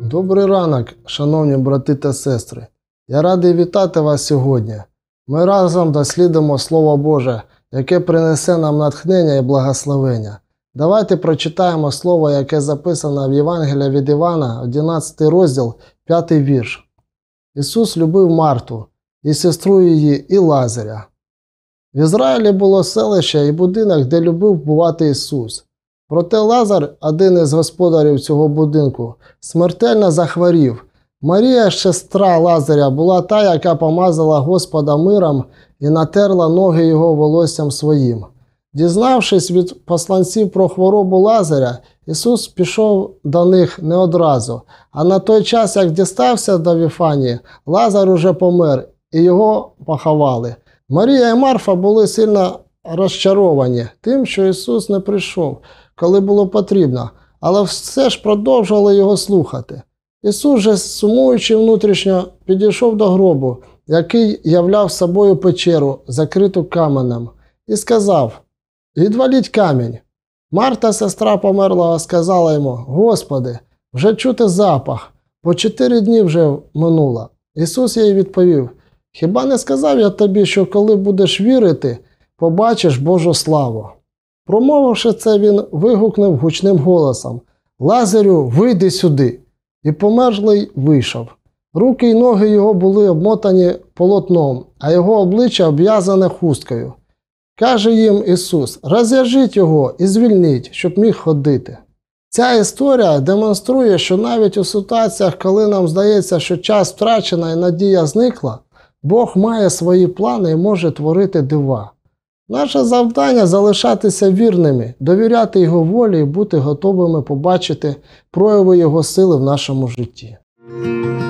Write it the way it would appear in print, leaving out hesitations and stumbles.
Добрий ранок, шановні брати та сестри. Я радий вітати вас сьогодні. Ми разом дослідимо Слово Боже, яке принесе нам натхнення і благословення. Давайте прочитаємо слово, яке записано в Євангелії від Івана, 11 розділ, 5 вірш. Ісус любив Марту, і сестру її, і Лазаря. В Ізраїлі було селище і будинок, де любив бувати Ісус. Проте Лазар, один із господарів цього будинку, смертельно захворів. Марія, сестра Лазаря, була та, яка помазала Господа миром і натерла ноги його волоссям своїм. Дізнавшись від посланців про хворобу Лазаря, Ісус пішов до них не одразу, а на той час, як дістався до Віфанії, Лазар уже помер, і його поховали. Марія і Марфа були сильно розчаровані тим, що Ісус не прийшов, коли було потрібно, але все ж продовжували його слухати. Ісус же, сумуючи внутрішньо, підійшов до гробу, який являв собою печеру, закриту каменем, і сказав: «Відваліть камінь». Марта, сестра померлого, сказала йому: «Господи, вже чути запах, бо 4 дні вже минуло». Ісус їй відповів: «Хіба не сказав я тобі, що коли будеш вірити, побачиш Божу славу?» Промовивши це, він вигукнув гучним голосом: «Лазарю, вийди сюди!» І померлий вийшов. Руки й ноги його були обмотані полотном, а його обличчя обв'язане хусткою. Каже їм Ісус: «Розв'яжіть його і звільніть, щоб міг ходити». Ця історія демонструє, що навіть у ситуаціях, коли нам здається, що час втрачено і надія зникла, Бог має свої плани і може творити дива. Наше завдання – залишатися вірними, довіряти Його волі і бути готовими побачити прояви Його сили в нашому житті.